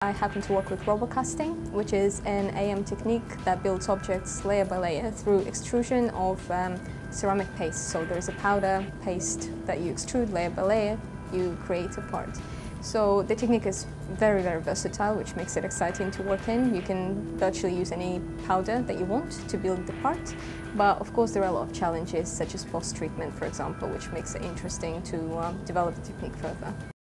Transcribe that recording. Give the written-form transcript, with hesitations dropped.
I happen to work with Robocasting, which is an AM technique that builds objects layer by layer through extrusion of ceramic paste. So there's a powder paste that you extrude layer by layer, you create a part. So the technique is very, very versatile, which makes it exciting to work in. You can virtually use any powder that you want to build the part. But of course there are a lot of challenges, such as post-treatment, for example, which makes it interesting to develop the technique further.